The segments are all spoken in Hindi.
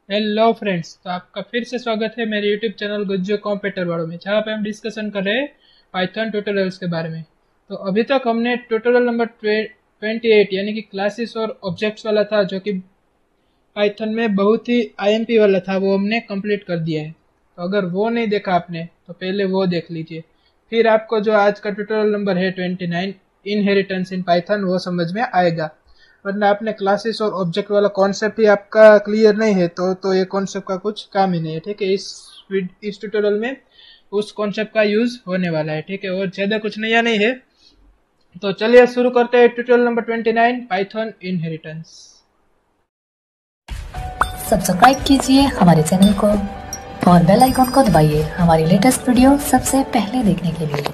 हेलो फ्रेंड्स, तो आपका फिर से स्वागत है मेरे यूट्यूब चैनल गुज्जो कॉम्प्यूटर वालों में, जहाँ पे हम डिस्कशन कर रहे हैं पाइथन ट्यूटोरियल्स के बारे में। तो अभी तक हमने ट्यूटोरियल नंबर 28 यानी कि क्लासेस और ऑब्जेक्ट्स वाला था, जो कि पाइथन में बहुत ही आईएमपी वाला था, वो हमने कंप्लीट कर दिया है। तो अगर वो नहीं देखा आपने तो पहले वो देख लीजिए, फिर आपको जो आज का ट्यूटोरियल नंबर है 29 इनहेरिटेंस इन पाइथन वो समझ में आएगा। वरना आपने क्लासेस और ऑब्जेक्ट वाला कॉन्सेप्ट ही आपका क्लियर नहीं है तो ये कॉन्सेप्ट का कुछ काम ही नहीं है। ठीक है, इस ट्यूटोरियल में उस कॉन्सेप्ट का यूज होने वाला है। ठीक है, और ज्यादा कुछ नया नहीं है। तो चलिए शुरू करते हैं tutorial number 29 Python inheritance. Subscribe कीजिए हमारे चैनल को और बेल आइकॉन को दबाइए हमारी लेटेस्ट वीडियो सबसे पहले देखने के लिए।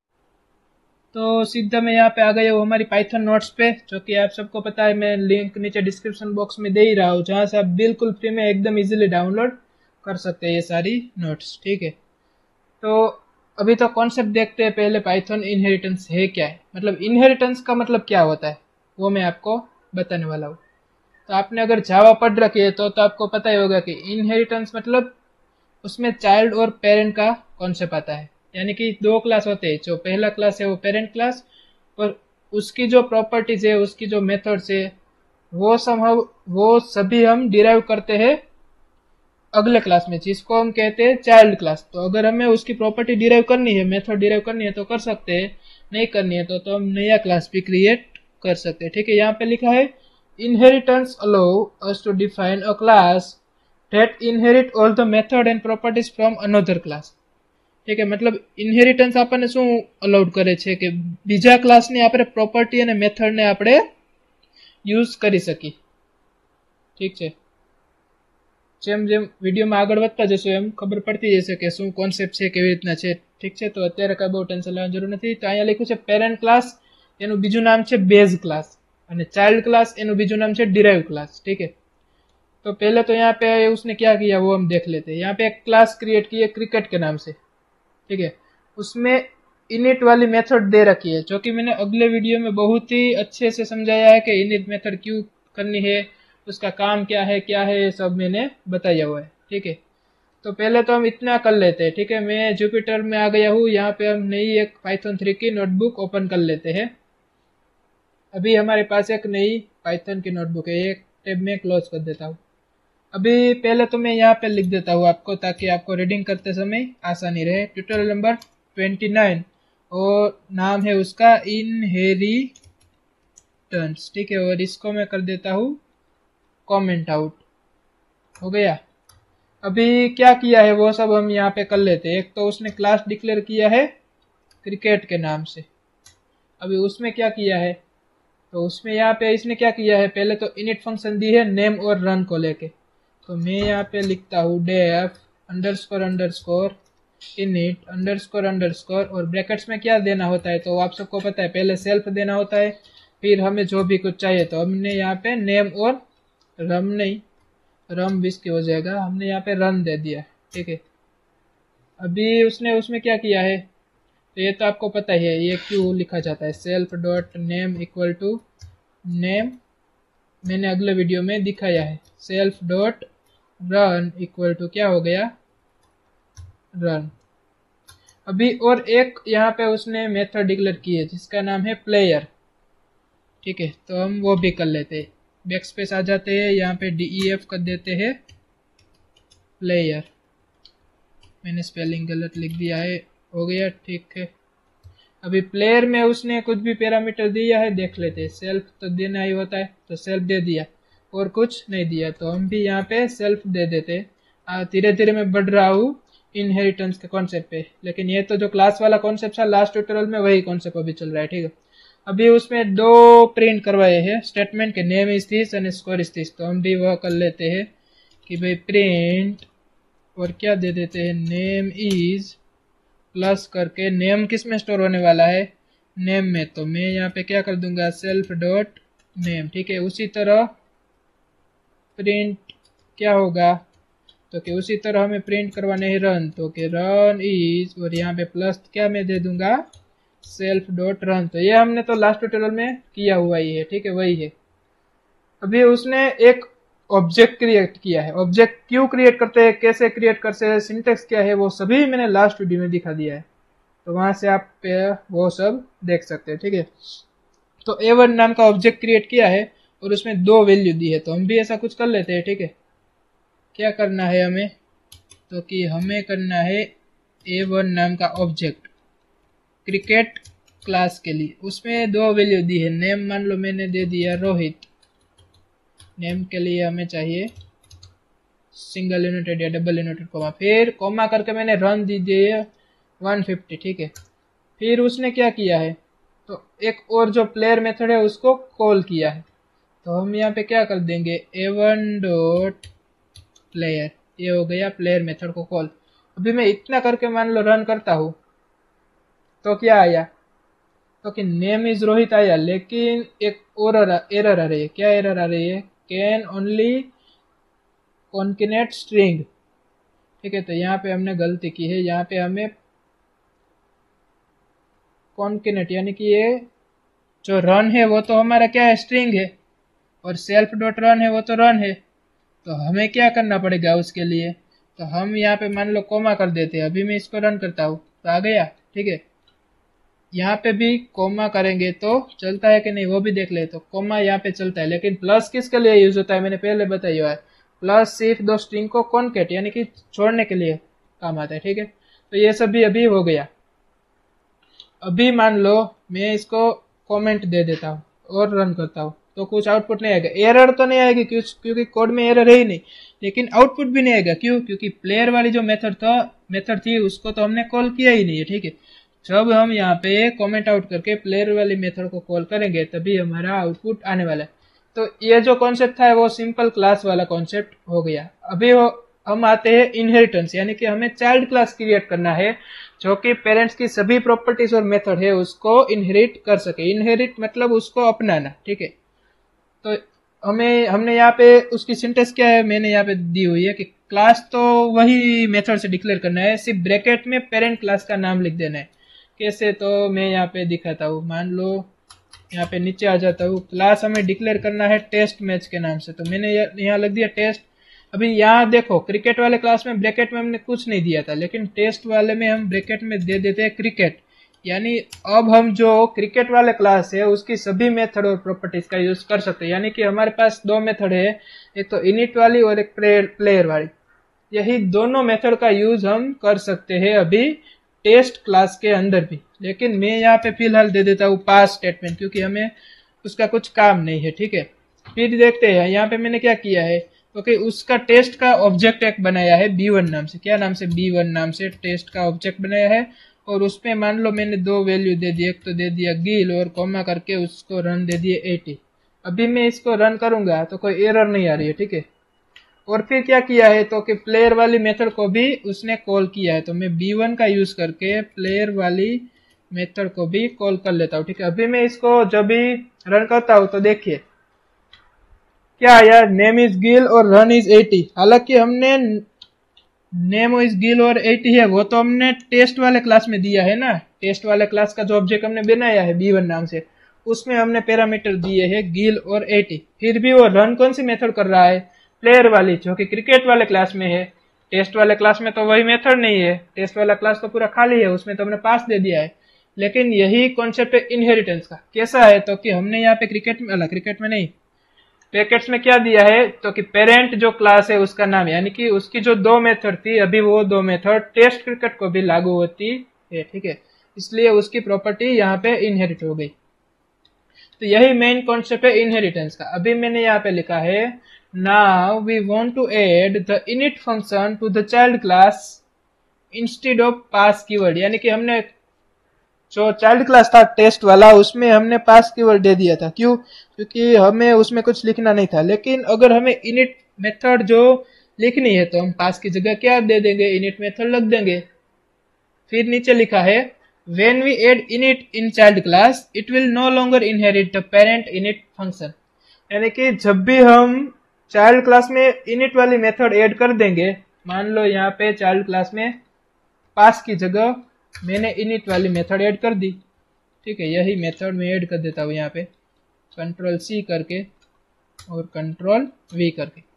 तो सीधा मैं यहाँ पे आ गया हूँ हमारी पाइथन नोट्स पे, जो कि आप सबको पता है। मैं लिंक नीचे डिस्क्रिप्शन बॉक्स में दे ही रहा हूँ, जहाँ से आप बिल्कुल फ्री में एकदम इजीली डाउनलोड कर सकते हैं ये सारी नोट्स। ठीक है, तो अभी तो कॉन्सेप्ट देखते हैं पहले, पाइथन इनहेरिटेंस है क्या है, मतलब इनहेरिटेंस का मतलब क्या होता है वो मैं आपको बताने वाला हूँ। तो आपने अगर जावा पढ़ रखी है तो आपको पता ही होगा कि इनहेरिटेंस मतलब उसमें चाइल्ड और पेरेंट का कॉन्सेप्ट आता है। यानी कि दो क्लास होते हैं, जो पहला क्लास है वो पेरेंट क्लास, और उसकी जो प्रॉपर्टीज है, उसकी जो मेथड्स है, वो सभी हम डिराइव करते हैं अगले क्लास में, जिसको हम कहते हैं चाइल्ड क्लास। तो अगर हमें उसकी प्रॉपर्टी डिराइव करनी है, मेथड डिराइव करनी है तो कर सकते हैं, नहीं करनी है तो हम नया क्लास भी क्रिएट कर सकते हैं। ठीक है, यहाँ पे लिखा है inheritance allow us to define a class that inherit all the method and properties from another class। ठीक है, मतलब ઇનહેરિટન્સ આપણને શું અલાઉડ કરે છે કે બીજા ક્લાસની આપણે પ્રોપર્ટી અને મેથડને આપણે યુઝ કરી શકી। ઠીક છે, જેમ જેમ વિડીયોમાં આગળ વધતા જશો એમ ખબર પડતી જશે કે શું કોન્સેપ્ટ છે, કેવી રીતના છે। ઠીક છે, તો અત્યારે કાંઈ બહુ ટેન્શન લેવાની જરૂર નથી। તો અહીંયા લખ્યું છે પેરેન્ટ ક્લાસ, એનું બીજું નામ છે બેઝ ક્લાસ, અને ચાઇલ્ડ क्लास એનું બીજું નામ છે डिराइव क्लास। ठीक है, तो पहले तो यहाँ पे उसने क्या किया वो हम देख लेते हैं। यहाँ पे एक क्लास क्रिएट की है क्रिकेट के नाम से। ठीक है, उसमें इनिट वाली मेथड दे रखी है, जो कि मैंने अगले वीडियो में बहुत ही अच्छे से समझाया है कि इनिट मेथड क्यों करनी है, उसका काम क्या है, ये सब मैंने बताया हुआ है। ठीक है, तो पहले तो हम इतना कर लेते हैं। ठीक है, मैं जुपिटर में आ गया हूँ, यहाँ पे हम नई एक पाइथन 3 की नोटबुक ओपन कर लेते हैं। अभी हमारे पास एक नई पाइथन की नोटबुक है, एक टैब में क्लोज कर देता हूँ। अभी पहले तो मैं यहाँ पे लिख देता हूँ आपको, ताकि आपको रीडिंग करते समय आसानी रहे। ट्यूटोरियल नंबर 29 और नाम है उसका इनहेरिटेंस। ठीक है, और इसको मैं कर देता हूँ कमेंट आउट। हो गया। अभी क्या किया है वो सब हम यहाँ पे कर लेते हैं। एक तो उसने क्लास डिक्लेयर किया है क्रिकेट के नाम से। अभी उसमें क्या किया है, तो उसमें यहाँ पे इसने क्या किया है, पहले तो इनिट फंक्शन दी है नेम और रन को लेके। तो मैं यहाँ पे लिखता हूँ def underscore underscore init underscore underscore, और ब्रैकेट्स में क्या देना होता है तो आप सबको पता है, पहले सेल्फ देना होता है, फिर हमें जो भी कुछ चाहिए। तो हमने यहाँ पे नेम और रम नहीं, रम विस्की हो जाएगा, हमने यहाँ पे रन दे दिया। ठीक है, अभी उसने उसमें क्या किया है तो ये तो आपको पता ही है, ये क्यों लिखा जाता है, self dot name equal to name, मैंने अगले वीडियो में दिखाया है। Self dot run equal to क्या हो गया, रन। अभी और एक यहाँ पे उसने मेथड डिक्लेयर की है जिसका नाम है प्लेयर। ठीक है, तो हम वो भी कर लेते हैं। बैक स्पेस आ जाते हैं, यहाँ पे DEF कर देते हैं प्लेयर। मैंने स्पेलिंग गलत लिख दिया है, हो गया। ठीक है, अभी प्लेयर में उसने कुछ भी पैरामीटर दिया है, देख लेते हैं। सेल्फ तो देना ही होता है, तो सेल्फ दे दिया, और कुछ नहीं दिया तो हम भी यहाँ पे सेल्फ दे देते। धीरे धीरे मैं बढ़ रहा हूँ इनहेरिटेंस के कॉन्सेप्ट पे, लेकिन ये तो जो क्लास वाला कॉन्सेप्ट था लास्ट ट्यूटोरियल में, वही कॉन्सेप्ट अभी चल रहा है। ठीक है, अभी उसमें दो प्रिंट करवाए हैं स्टेटमेंट के, name is this and score is this. तो हम भी वह कर लेते हैं कि भाई प्रिंट, और क्या दे देते हैं, नेम इज प्लस करके, नेम किस में स्टोर होने वाला है, नेम में। तो मैं यहाँ पे क्या कर दूंगा, सेल्फ डॉट नेम। ठीक है, उसी तरह प्रिंट क्या होगा, तो कि उसी तरह हमें प्रिंट करवाने है रन, तो कि रन इज, और यहाँ पे प्लस क्या मैं दे दूंगा, सेल्फ डॉट रन। तो ये हमने तो लास्ट ट्यूटोरियल में किया हुआ ही है। ठीक है, वही है। अभी उसने एक ऑब्जेक्ट क्रिएट किया है। ऑब्जेक्ट क्यों क्रिएट करते हैं, कैसे क्रिएट करते हैं, सिंटेक्स क्या है, वो सभी मैंने लास्ट वीडियो में दिखा दिया है, तो वहां से आप वो सब देख सकते हैं। ठीक है, तो A1 नाम का ऑब्जेक्ट क्रिएट किया है और उसमें 2 वैल्यू दी है, तो हम भी ऐसा कुछ कर लेते हैं। ठीक है, क्या करना है हमें, तो कि हमें करना है A1 नाम का ऑब्जेक्ट क्रिकेट क्लास के लिए, उसमें 2 वैल्यू दी है। नेम मान लो मैंने दे दिया रोहित, नेम के लिए हमें चाहिए सिंगल यूनिटेड या डबल यूनिटेड कोमा, फिर कोमा करके मैंने रन दी दिए 150। ठीक है, फिर उसने क्या किया है, तो एक और जो प्लेयर मेथड है उसको कॉल किया है, तो हम यहाँ पे क्या कर देंगे A1 डॉट प्लेयर, ये हो गया प्लेयर मेथड को कॉल। अभी मैं इतना करके मान लो रन करता हूँ, तो क्या आया, तो कि नेम इज रोहित आया, लेकिन एक और एरर आ रही है। क्या एरर आ रही है, कैन ओनली कॉन्केनेट स्ट्रिंग। ठीक है, तो यहाँ पे हमने गलती की है, यहाँ पे हमें कॉन्केनेट यानी कि ये जो रन है वो तो हमारा क्या है स्ट्रिंग है, और सेल्फ डॉट रन है वो तो रन है, तो हमें क्या करना पड़ेगा उसके लिए, तो हम यहाँ पे मान लो कोमा कर देते हैं। अभी मैं इसको रन करता हूँ तो आ गया। ठीक है, यहाँ पे भी कोमा करेंगे तो चलता है कि नहीं वो भी देख ले, तो कोमा यहाँ पे चलता है, लेकिन प्लस किसके लिए यूज होता है मैंने पहले बताया है, प्लस सिर्फ 2 स्ट्रिंग को कॉन्केट यानी कि छोड़ने के लिए काम आता है। ठीक है, तो ये सब भी अभी हो गया। अभी मान लो मैं इसको कमेंट दे देता हूँ और रन करता हूँ, तो कुछ आउटपुट नहीं आएगा। एरर तो नहीं आएगी क्योंकि कोड में एरर है ही नहीं, लेकिन आउटपुट भी नहीं आएगा। क्यों, क्योंकि प्लेयर वाली जो मेथड थी उसको तो हमने कॉल किया ही नहीं है। ठीक है, जब हम यहाँ पे कमेंट आउट करके प्लेयर वाली मेथड को कॉल करेंगे तभी हमारा आउटपुट आने वाला है। तो ये जो कॉन्सेप्ट था वो सिंपल क्लास वाला कॉन्सेप्ट हो गया। अभी हम आते हैं इनहेरिटेंस, यानी कि हमें चाइल्ड क्लास क्रिएट करना है जो कि पेरेंट्स की सभी प्रॉपर्टीज और मेथड है उसको इनहेरिट कर सके। इनहेरिट मतलब उसको अपनाना। ठीक है, तो हमने यहाँ पे उसकी सिंटेक्स क्या है मैंने यहाँ पे दी हुई है कि क्लास तो वही मेथड से डिक्लेयर करना है, सिर्फ ब्रैकेट में पेरेंट क्लास का नाम लिख देना है। कैसे, तो मैं यहाँ पे दिखाता हूँ। मान लो यहाँ पे नीचे आ जाता हूँ, क्लास हमें डिक्लेयर करना है टेस्ट मैच के नाम से, तो मैंने यहाँ लग दिया टेस्ट। अभी यहाँ देखो क्रिकेट वाले क्लास में ब्रैकेट में हमने कुछ नहीं दिया था, लेकिन टेस्ट वाले में हम ब्रैकेट में दे देते हैं क्रिकेट, यानी अब हम जो क्रिकेट वाले क्लास है उसकी सभी मेथड और प्रॉपर्टीज का यूज कर सकते हैं। यानी कि हमारे पास 2 मेथड है, एक तो इनिट वाली और एक प्लेयर वाली, यही दोनों मेथड का यूज हम कर सकते हैं अभी टेस्ट क्लास के अंदर भी। लेकिन मैं यहाँ पे फिलहाल दे देता हूँ पास स्टेटमेंट, क्योंकि हमें उसका कुछ काम नहीं है। ठीक है, फिर देखते हैं यहाँ पे मैंने क्या किया है, क्योंकि उसका टेस्ट का ऑब्जेक्ट एक बनाया है B1 नाम से। क्या नाम से, B1 नाम से टेस्ट का ऑब्जेक्ट बनाया है, और उसमें मान लो मैंने 2 वैल्यू दे दी, एक तो दे दिया गिल और कॉमा करके उसको रन दे दिए 80। अभी मैं इसको रन करूंगा तो कोई एरर नहीं आ रही है। ठीक है, और फिर क्या किया है, तो कि प्लेयर वाली मेथड को भी उसने कॉल किया है, तो मैं B1 का यूज करके प्लेयर वाली मेथड को भी कॉल कर लेता हूँ। ठीक है, अभी मैं इसको जब भी रन करता हूँ तो देखिए क्या आया, नेम इज गिल और रन इज 80। हालांकि हमने नेम इज गिल और 80 है वो तो हमने टेस्ट वाले क्लास में दिया है ना, टेस्ट वाले क्लास का जो ऑब्जेक्ट हमने बनाया है B1 नाम से, उसमें हमने पैरामीटर दिए हैं गिल और 80। फिर भी वो रन कौन सी मेथड कर रहा है, प्लेयर वाली, जो कि क्रिकेट वाले क्लास में है। टेस्ट वाले क्लास में तो वही मेथड नहीं है, टेस्ट वाला क्लास तो पूरा खाली है, उसमें तो हमने पास दे दिया है। लेकिन यही कॉन्सेप्ट है इनहेरिटेंस का। कैसा है, तो कि हमने यहाँ पे क्रिकेट में नहीं, ब्रैकेट्स में क्या दिया है, तो कि पेरेंट जो क्लास है उसका नाम, यानी कि उसकी जो 2 मेथड थी अभी वो 2 मेथड टेस्ट क्रिकेट को भी लागू होती है। ठीक है, इसलिए उसकी प्रॉपर्टी यहाँ पे इनहेरिट हो गई। तो यही मेन कॉन्सेप्ट है इनहेरिटेंस का। अभी मैंने यहाँ पे लिखा है now we want to add the init function to the child class instead of pass keyword, यानी कि हमने जो चाइल्ड क्लास था टेस्ट वाला उसमें हमने पास कीवर्ड दे दिया था। क्यों, क्योंकि हमें उसमें कुछ लिखना नहीं था। लेकिन अगर हमें इनिट मेथड जो लिखनी है तो हम पास की जगह क्या दे देंगे, इनिट मेथड लग देंगे। फिर नीचे लिखा है when we add init in child class it will no longer inherit the parent init function, यानी कि जब भी हम चाइल्ड क्लास में इनिट वाली मेथड ऐड कर देंगे, मान लो यहाँ पे चाइल्ड क्लास में पास की जगह मैंने इनिट वाली मेथड ऐड कर दी। ठीक है, यही मेथड मैं ऐड कर देता हूँ यहाँ पे Ctrl+C करके और Ctrl+V करके।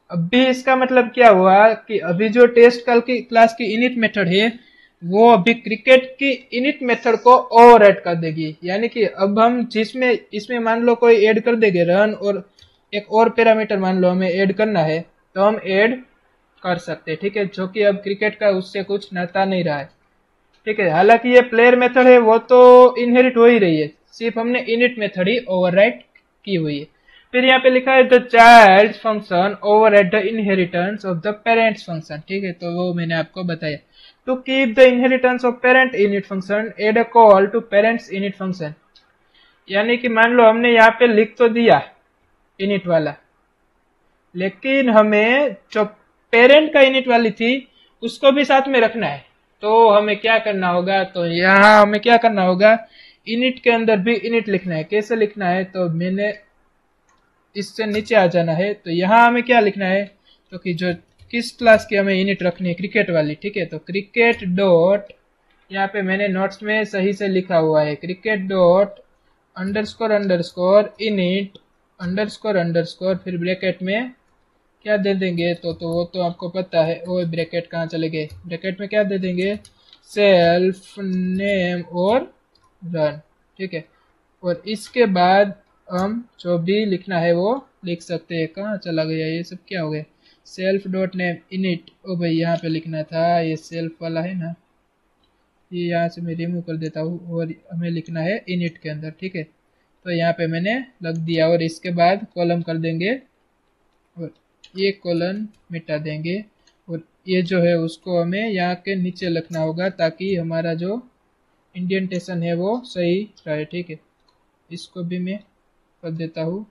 अभी इसका मतलब क्या हुआ कि अभी जो टेस्ट क्लास की इनिट मेथड है वो अभी क्रिकेट की इनिट मेथड को ओवरराइड कर देगी। यानी कि अब हम जिसमें इसमें मान लो कोई ऐड कर देंगे रन और एक और पैरामीटर मान लो हमें ऐड करना है तो हम ऐड कर सकते हैं, ठीक है, जो कि अब क्रिकेट का उससे कुछ नाता नहीं रहा है, ठीक है। हालांकि ये प्लेयर मेथड है वो तो इनहेरिट हो ही रही है, सिर्फ हमने इनिट मेथड ही ओवरराइड की हुई है। फिर यहाँ पे लिखा है the child function override the inheritance of the parents function, ठीक है, तो वो मैंने आपको बताया। To keep the inheritance of parent init function add a call to parents init function. यानी कि मान लो हमने यहाँ पे लिख तो दिया इनिट वाला, लेकिन हमें जो पेरेंट का इनिट वाली थी उसको भी साथ में रखना है। तो हमें क्या करना होगा, तो यहाँ हमें क्या करना होगा, इनिट के अंदर भी इनिट लिखना है। कैसे लिखना है, तो मैंने इससे नीचे आ जाना है, तो यहाँ हमें क्या लिखना है, तो कि जो किस क्लास की हमें इनिट रखनी है, क्रिकेट वाली, ठीक है। तो क्रिकेट डॉट, यहाँ पे मैंने नोट्स में सही से लिखा हुआ है, cricket dot underscore underscore init underscore underscore, फिर ब्रैकेट में क्या दे देंगे, तो वो तो आपको पता है, वो ब्रैकेट कहाँ चले गए, ब्रैकेट में क्या दे देंगे, सेल्फ नेम और रन, ठीक है। और इसके बाद हम जो भी लिखना है वो लिख सकते हैं। कहाँ चला गया ये सब, क्या हो गया, सेल्फ डॉट नेम इनिट, ओ भाई यहाँ पे लिखना था, ये सेल्फ वाला है ना, ये यहाँ से मैं रिमूव कर देता हूँ और हमें लिखना है इनिट के अंदर, ठीक है। तो यहाँ पे मैंने लग दिया और इसके बाद कॉलम कर देंगे और ये कॉलन मिटा देंगे और ये जो है उसको हमें यहाँ के नीचे लिखना होगा ताकि हमारा जो इंडेंटेशन है वो सही रहे, ठीक है। इसको भी मैं कर देता हूँ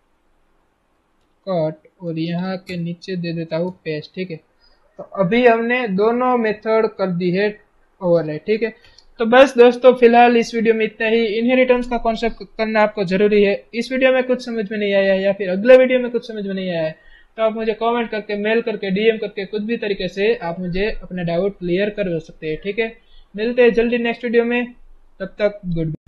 कट और यहाँ के नीचे दे देता हूँ पेस्ट, ठीक है। तो अभी हमने दोनों मेथड कर दी है ओवरराइड, ठीक है। तो बस दोस्तों फिलहाल इस वीडियो में इतना ही। इनहेरिटेंस का कॉन्सेप्ट करना आपको जरूरी है। इस वीडियो में कुछ समझ में नहीं आया या फिर अगले वीडियो में कुछ समझ में नहीं आया है तो आप मुझे कमेंट करके, मेल करके, डीएम करके, कुछ भी तरीके से आप मुझे अपने डाउट क्लियर कर सकते हैं, ठीक है। मिलते हैं जल्दी नेक्स्ट वीडियो में, तब तक गुड।